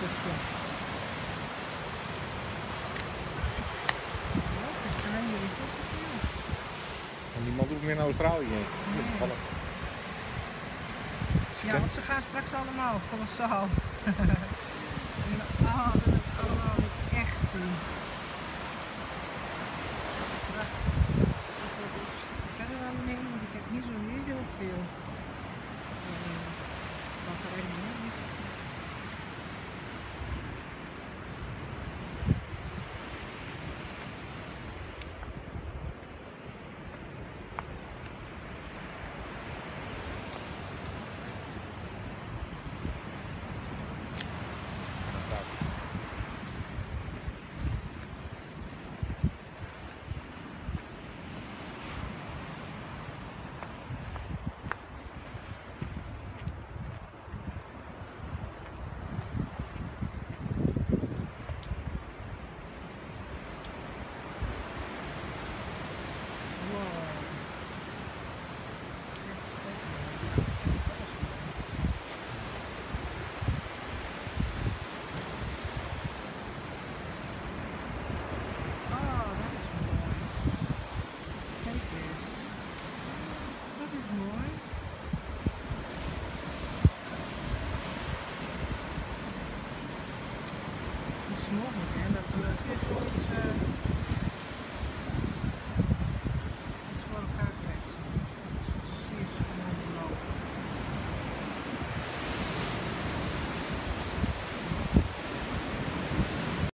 stukje. En niemand hoeft meer naar Australië heen. Nee. Ja, want ze gaan straks allemaal kolossaal. En we hadden het allemaal niet echt zien.